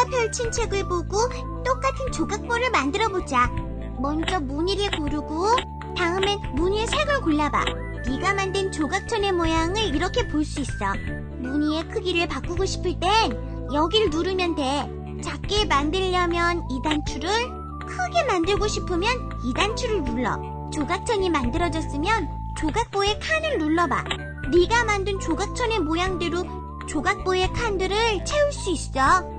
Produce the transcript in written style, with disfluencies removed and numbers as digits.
펼친 책을 보고 똑같은 조각보를 만들어보자. 먼저 무늬를 고르고 다음엔 무늬의 색을 골라봐. 네가 만든 조각천의 모양을 이렇게 볼 수 있어. 무늬의 크기를 바꾸고 싶을 땐 여기를 누르면 돼. 작게 만들려면 2단추를, 크게 만들고 싶으면 2단추를 눌러. 조각천이 만들어졌으면 조각보의 칸을 눌러봐. 네가 만든 조각천의 모양대로 조각보의 칸들을 채울 수 있어.